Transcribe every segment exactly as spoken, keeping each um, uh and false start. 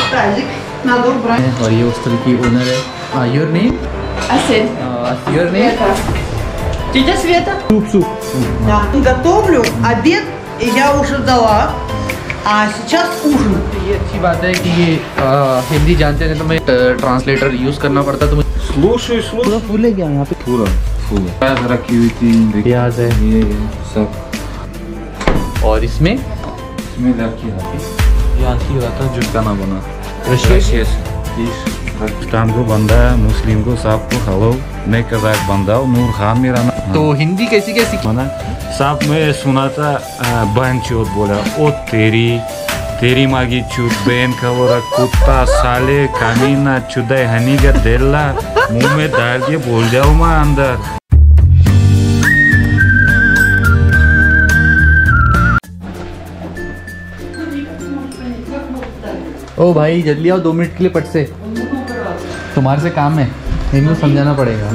और ये हॉस्टल की ओनर है। Your name? Asen. Your name? Тетя Света. Soup soup. Да. Готовлю обед, я уже дала, а сейчас ужин. ये अच्छी बात है कि ये आ, हिंदी जानते हैं तो मैं ट्रांसलेटर यूज करना पड़ता तो मुझे। Слушай, слушай. पूरा फूल है क्या यहाँ पे? पूरा फूल है। प्याज रखी हुई थी, प्याज है ये सब। और इसमें इसमें लड़की रखी। यहाँ की रखा जो खाना बना। रशिया पाकिस्तान को बंदा है, मुस्लिम को सबको हेलो, मैं कज़ाक बंदा हूँ, नूर खान मेरा नाम। तो हिंदी कैसी कैसी मना सब मैं सुना था बहन चोत बोला, ओ तेरी तेरी मागी चूत बहन का वो कुत्ता साले कामीना चुदाई हनी का देला मुंह में डाल के बोल जाओ मैं अंदर। ओ भाई जल्दी आओ, दो मिनट के लिए पट से, तुम्हारे से काम है, इनको समझाना पड़ेगा।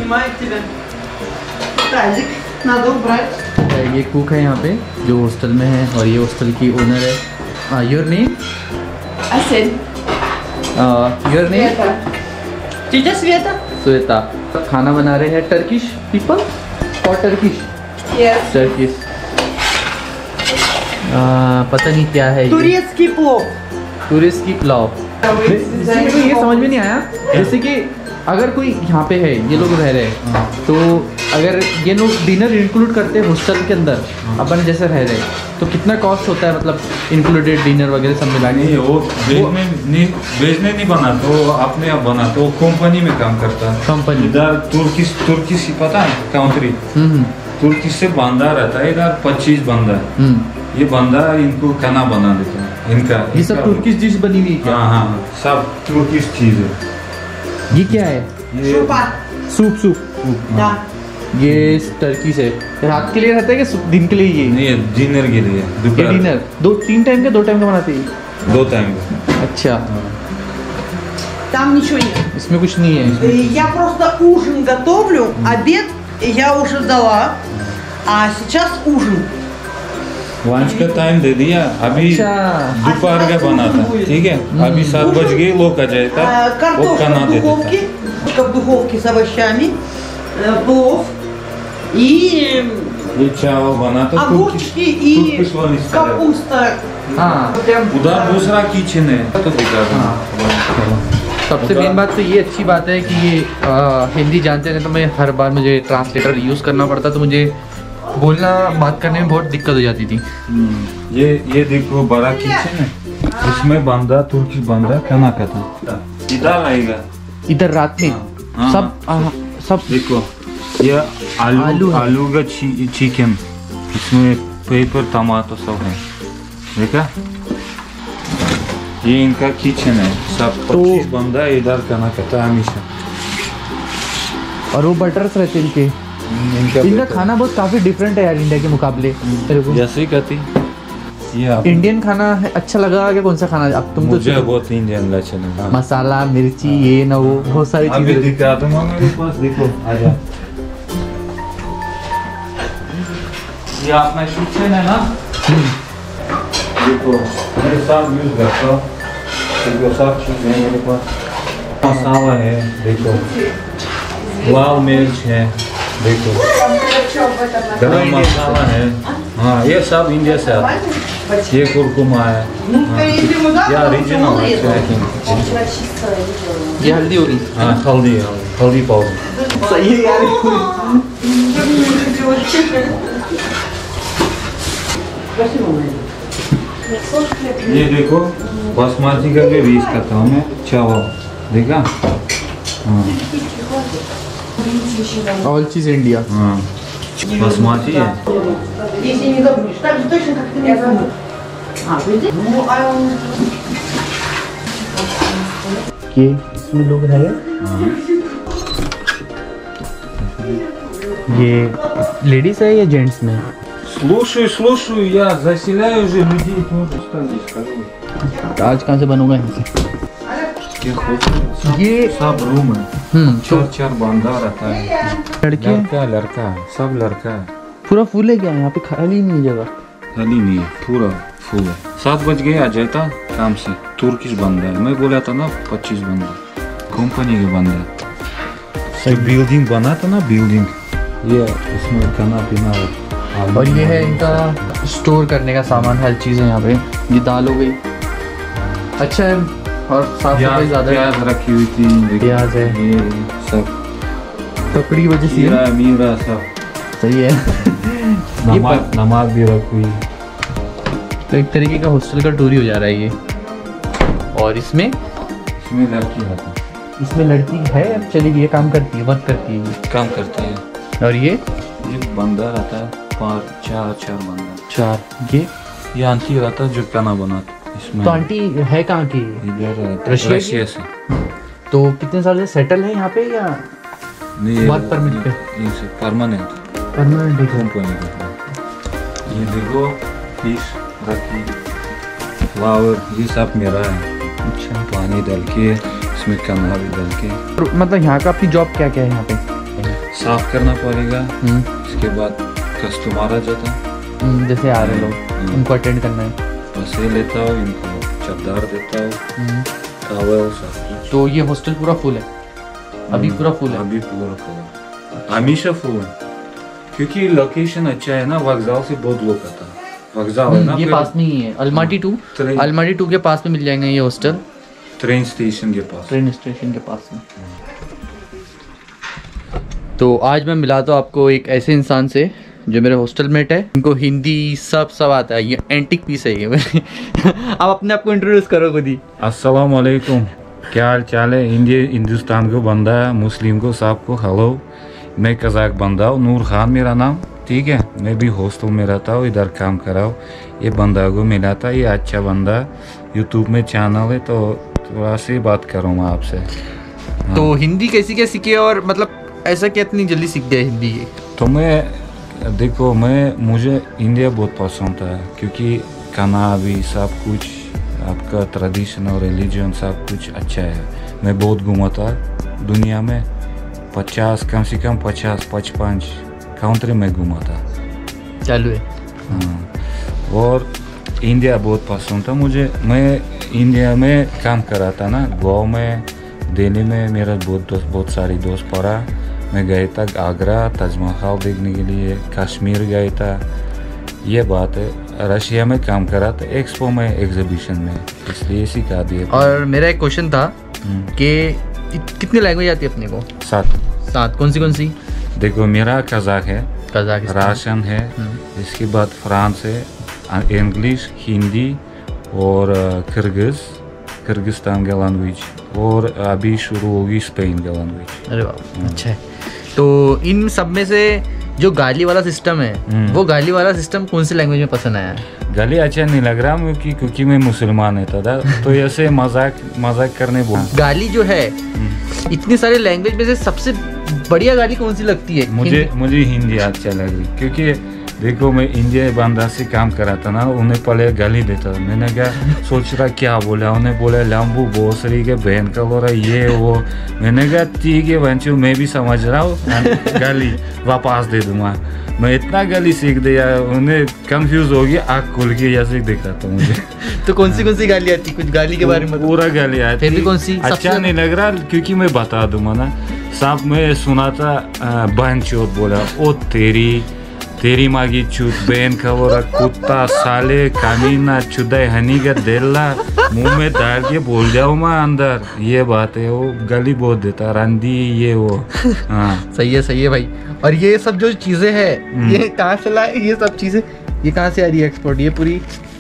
ये कुक है यहाँ पे जो हॉस्टल में है और ये हॉस्टल की ओनर है। Your name? Asen. Your name? Тетя Света. Sveta. खाना बना रहे हैं टर्किश पीपल और टर्किश Yes. टर्किश पता नहीं क्या है ये। Турецкий плов. टूरिस्ट की पुलाव। इसमें तो ये समझ में नहीं आया, जैसे कि अगर कोई यहाँ पे है, ये लोग रह रहे हैं तो अगर ये लोग डिनर इंक्लूड करते हैं हॉस्टल के अंदर अपन जैसे रह रहे हैं तो कितना कॉस्ट होता है, मतलब इंक्लूडेड डिनर वगैरह सब मिला के? वो बेचने नहीं बेचने नहीं बना तो अपने आप बना तो कंपनी में काम करता है। कंपनी इधर तुर्किश तुर्किश पता है कंट्री, तुर्किश से बंदा रहता है इधर पच्चीस बंदा है, ये बंदा इनको खाना बना देता है इनका। ये सब तुर्किश डिश बनी हुई है क्या? हाँ हाँ सब तुर्किश चीज है। ये क्या है? ये Шупа. Soup soup. Да. ये टर्की से रात के लिए रहता है कि दिन के लिए? ये नहीं डिनर के लिए ये दोपहर डिनर दो तीन टाइम का दो टाइम का बनाते हैं? दो टाइम का। अच्छा, Там ничего нет. इसमें कुछ नहीं है। Э, Я просто ужин готовлю, обед я уже дала, а сейчас ужин. लंच का टाइम दे दिया, अभी अच्छा। दोपहर का बना था, ठीक है अभी सात बज गए लोग आ जाएगा Э, वो Картошка खाना в दे देता। духовке, в духовке с овощами, э, плов и ये चावल बना था огурчики и तुर्किश वाली स्टाइल। капуста. हाँ Прям उधर दूसरा किचन है तो दिखा दूँ। सबसे मेन बात तो ये अच्छी बात है कि ये आ, हिंदी जानते हैं तो मैं हर बार मुझे ट्रांसलेटर यूज़ करना पड़ता तो मुझे बोलना बात करने में बहुत दिक्कत हो जाती थी। ये ये देखो बड़ा किचन है, इसमें बंदा तुर्की बंदा खाना खाता। इधर आएगा इधर रात में हाँ। सब आ, सब देखो ये आलू आलू आलू, है। आलू का ची, चिकन, इसमें पेपर टमाटो सब है, देखा ये इनका किचन है। सब तो- पच्चीस बंदा इधर खाना खाता है हमेशा। और वो बटर्स रहते हैं इनके। इनका इनका खाना बहुत काफ़ी डिफरेंट है यार इंडिया के मुकाबले। तेरे को जैसे ही कहती ये आप इंडियन खाना है, अच्छा लगा क्या? कौन सा खाना अब तुम तो मुझे बहुत इंडियन लगा है। मसाला मिर्ची ये ना वो बहुत सारी अभी चीजें। दिखा दूंगा मेरे पास, देखो आजा। ये अपना किचन है ना, देखो मेरे साथ यूज करता हूँ, देखो सब चीज़ है मेरे पास। मसाला है देखो, लाल मिर्च है देखो, गरम मसाला है, हाँ ये सब इंडिया से आता है। ये कुरकुमा है, हाँ, ये ओरिजिनल है। ये हल्दी होगी। हाँ हल्दी हल्दी पाउडर। सही है यार। ये देखो बासमती का भी बीज करता हूँ मैं चावल, देखा हाँ ऑल चीज इंडिया। हाँ बासमती है। Если не забудешь, так же точно, как ты меня забыл. А, видишь? Ну, а он... ये इसमें लोग रहे। ये लेडीज है या जेंट्स में? Слушай, слушай, я заселяю уже людей тоже, что здесь скажу। आज कहाँ से बनूंगा यहाँ से? ये सब रूम है, हम्म चार चार बंदा रहता है, लड़के हैं? लड़का लड़का सब लड़का है। पूरा फुल है क्या? यहाँ पे खाली नहीं है जगह। खाली नहीं है, पूरा फुल है। सात बज गए आ जाता। काम से तुर्किश बंदा है। मैं बोला था ना पच्चीस बंदा कंपनी के बंदा। जो बिल्डिंग बना था ना बिल्डिंग, ये इसमें खाना पीना हो। और ये है इनका स्टोर करने का सामान, हर चीज़ है यहाँ पे। ये दाल हो गई, अच्छा है, और साफ सफाई ज़्यादा है। प्याज रखी हुई थी, प्याज है, ये सब कपड़ी की वजह से मीरा मीरा सब सही है। नमक नमक भी रखी हुई। तो एक तरीके का हॉस्टल का टूर ही हो जा रहा है ये। और इसमें इसमें लड़की है, इसमें लड़की है, चली गई है, काम करती है, वर्क करती है, काम करती है। और ये ये बंदा रहता है पाँच चार चार बंदा। चार। ये ये आंटी रहता है जो खाना बनाता इसमें। तो आंटी है कहाँ की? इधर रशिया रशिया से। तो कितने साल से सेटल है यहाँ पे या नहीं, वर्क परमिट पे? ये से परमानेंट परमानेंट है। कंपनी का। ये देखो फिश रखी, फ्लावर, ये सब मेरा है। अच्छा, पानी डाल के इसमें खाना भी डाल के। तो मतलब यहाँ का आपकी जॉब क्या क्या है यहाँ पे? साफ करना पड़ेगा, हम्म, इसके बाद कस्टमर आ जाता है, हम्म, जैसे आ रहे लोग, हम्म। उनको अटेंड करना है। बस ये लेता हूँ, इनको चादर देता हूँ, हम्म। टॉवल सब कुछ। तो ये हॉस्टल पूरा फुल है अभी? पूरा फुल है अभी पूरा फुल है, हमेशा फुल है, क्योंकि लोकेशन अच्छा है ना। वक्जाल से बहुत लोग आता है, वक्जाल है ना, ये पास में ही है। Almaty two, train Almaty two के पास में मिल जाएंगे ये हॉस्टल, ट्रेन स्टेशन के पास। ट्रेन स्टेशन के पास में। तो आज मैं मिला तो आपको एक ऐसे इंसान से जो मेरे हॉस्टल मेट है, इनको हिंदी सब सब आता है। ये एंटिक पीस है ये। आप अपने आप को इंट्रोड्यूस करो खुद ही। अस्सलाम वालेकुम, क्या हाल चाल है? इंडिया हिंदुस्तान को बंदा है, मुस्लिम को सबको हेलो। मैं कज़ाक बंदा हूँ, नूर खान मेरा नाम, ठीक है। मैं भी हॉस्टल में रहता हूँ, इधर काम कर रहा हूँ। ये बंदा को मिला था, ये अच्छा बंदा, यूट्यूब में चैनल है, तो थोड़ा सी बात करूँगा आपसे। हाँ। तो हिंदी कैसी क्या सीखे, और मतलब ऐसा क्या इतनी जल्दी सीख गए हिंदी ये? तो मैं देखो, मैं मुझे इंडिया बहुत पसंद था, क्योंकि खाना भी सब कुछ आपका ट्रेडिशन और रिलीजन सब कुछ अच्छा है। मैं बहुत घूमा था दुनिया में, पचास कम से कम पचास पचपन कंट्री में घूमा था। चालू है। हाँ, और इंडिया बहुत पसंद था मुझे। मैं इंडिया में काम कर रहा था ना, गाँव में, दिल्ली में मेरा बहुत दोस्त, बहुत सारे दोस्त पड़ा। मैं गया था आगरा ताजमहल देखने के लिए, कश्मीर गया था। ये बात है, रशिया में काम कर रहा था एक्सपो में, एग्जीबिशन में, इसलिए सिखा दिए। और मेरा एक क्वेश्चन था कि कितनी लैंग्वेज आती है अपने को? सात। सात। कौन सी कौन सी? देखो, मेरा कज़ाक है, कजाकिस्तान, राशन है, इसके बाद फ्रांस है, इंग्लिश, हिंदी और किर्गिज, किर्गिस्तान का लैंग्वेज, और अभी शुरू होगी स्पेन का लैंग्वेज। अरे वाह, अच्छा है। तो इन सब में से जो गाली वाला सिस्टम है, वो गाली वाला सिस्टम कौन सी लैंग्वेज में पसंद आया? गाली अच्छा नहीं लग रहा क्योंकि क्योंकि मैं मुसलमान है था, तो ऐसे मजाक मजाक करने बोल। गाली जो है, इतनी सारी लैंग्वेज में से सबसे बढ़िया गाली कौन सी लगती है? मुझे मुझे हिंदी अच्छा लगी, क्योंकि देखो, मैं इंडिया बंदा से काम कर रहा था ना, उन्हें पहले गाली देता था। मैंने क्या सोच रहा क्या बोला, उन्हें बोला लंबू बोसरी के बहन का बोला ये वो। मैंने कहा ठीक है बंचो, मैं भी समझ रहा हूँ, गाली वापस दे दूंगा। मैं इतना गाली सीख दिया, उन्हें कंफ्यूज हो गया, आँख खोल के ऐसे देखा था मुझे। तो कौन सी कौन सी गाली आती? कुछ गाली के बारे में पूरा गाली आती। फिर भी कौन सी अच्छा नहीं लग रहा, क्योंकि मैं बता दूंगा ना। साहब मैं सुना था बहन चोत बोला, ओ तेरी तेरी मागी चूत बहन का बोला, कुत्ता साले कमीना चुदाई हनी का देला, मुंह में डाल के बोल जाओ मैं अंदर। ये बात है, वो गाली बहुत देता, रंदी ये वो। हाँ सही है, सही है भाई। और ये सब जो चीजें हैं, ये कहाँ से लाए? ये सब चीजें ये कहाँ से आ रही है एक्सपोर्ट? ये पूरी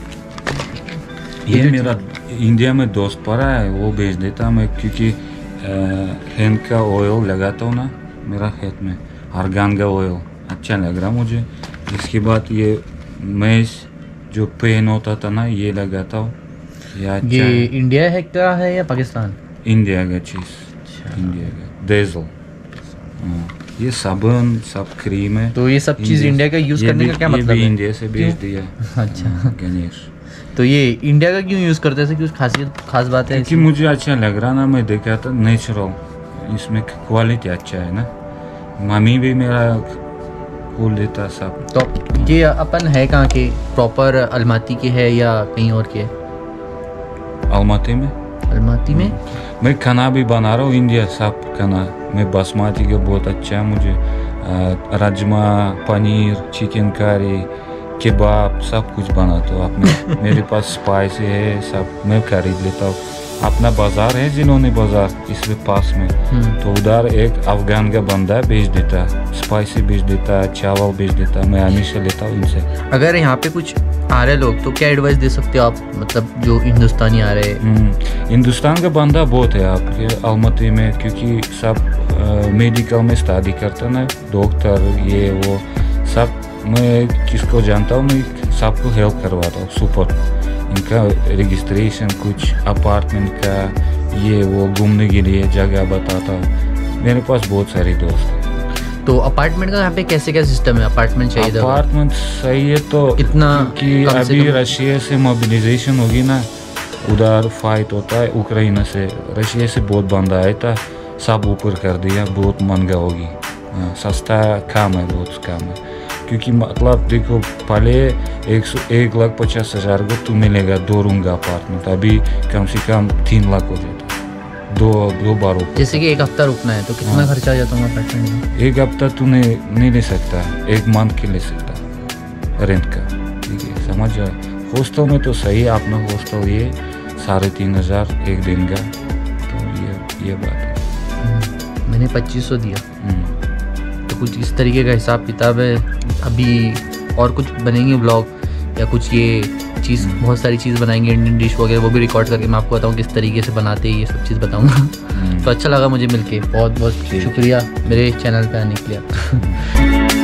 ये मेरा इंडिया में दोस्त पड़ा है, वो भेज देता मैं, क्योंकि हैंड का ऑयल लगाता हूँ ना मेरा खेत में, आर्गन का ऑयल अच्छा लग रहा मुझे। इसके बाद ये मैश जो पेन होता था ना, ये लगाता हूँ, ये अच्छा ये है। इंडिया है क्या है या पाकिस्तान? इंडिया का चीज़, इंडिया का डेजल। ये साबुन सब क्रीम है। तो ये सब चीज़ इंडिया का यूज़ करने का क्या मतलब है? इंडिया से भेज दिया। अच्छा, गणेश। तो ये इंडिया का क्यों यूज़ करते हैं? कुछ खासियत खास बात है? क्योंकि मुझे अच्छा लग रहा ना, मैं देखा था नेचुरल, इसमें क्वालिटी अच्छा है ना। मम्मी भी मेरा खोल देता सब। तो ये अपन है कहाँ के? प्रॉपर अलमाती के है या कहीं और के? अलमाती में। अलमाती में? मैं खाना भी बना रहा हूँ, इंडिया सब खाना। मैं बासमती का बहुत अच्छा है मुझे, राजमा, पनीर, चिकन करी, केबाब सब कुछ बनाता हूँ अपने। मेरे पास स्पाइस है, सब मैं खरीद लेता हूँ। अपना बाजार है जिन्होंने बाजार इसके पास में, तो उधर एक अफगान का बंदा बेच देता है, स्पाइसी बेच देता है, चावल बेच देता है। मैं हमेशा लेता हूँ इनसे। अगर यहाँ पे कुछ आ रहे लोग तो क्या एडवाइस दे सकते हो आप, मतलब जो हिंदुस्तानी आ रहे हैं? हिंदुस्तान का बंदा बहुत है आपके अलमती में, क्योंकि सब मेडिकल में स्टडी करता ना, डॉक्टर ये वो सब। मैं किसको जानता हूँ, मैं सबको हेल्प करवाता हूँ, सुपर। इनका रजिस्ट्रेशन, कुछ अपार्टमेंट का ये वो घूमने के लिए जगह बताता हूँ। मेरे पास बहुत सारे दोस्त हैं। तो अपार्टमेंट का यहाँ पे कैसे क्या सिस्टम है? अपार्टमेंट चाहिए? अपार्टमेंट सही है तो कितना? कि अभी रशिया से मोबिलाइजेशन होगी ना, उधर फाइट होता है उक्रेन से, रशिया से बहुत बंदा आया था, सब ऊपर कर दिया, बहुत महंगा होगी। सस्ता कम है, बहुत कम है। क्योंकि मतलब देखो पहले एक सौ एक लाख पचास हज़ार को तो मिलेगा दो रूम का अपार्टमेंट, अभी कम से कम तीन लाख हो जाता, दो दो बार। जैसे कि एक हफ्ता रुकना है तो कितना खर्चा आ जाता है अपार्टमेंट में? एक हफ्ता तू नहीं नहीं ले सकता, एक मंथ के ले सकता रेंट का, ठीक है, समझ जाए। हॉस्टल में तो सही है, अपना हॉस्टल ये साढ़े तीन हज़ार एक दिन का, तो ये ये बात है। मैंने पच्चीस सौ दिया, तो कुछ इस तरीके का हिसाब किताब है। अभी और कुछ बनेंगे ब्लॉग या कुछ ये चीज़, बहुत सारी चीज़ बनाएंगे इंडियन डिश वगैरह, वो भी रिकॉर्ड करके मैं आपको बताऊँ किस तरीके से बनाते हैं, ये सब चीज़ बताऊँगा। तो अच्छा लगा मुझे मिलके, बहुत बहुत शुक्रिया मेरे चैनल पे आने के लिए।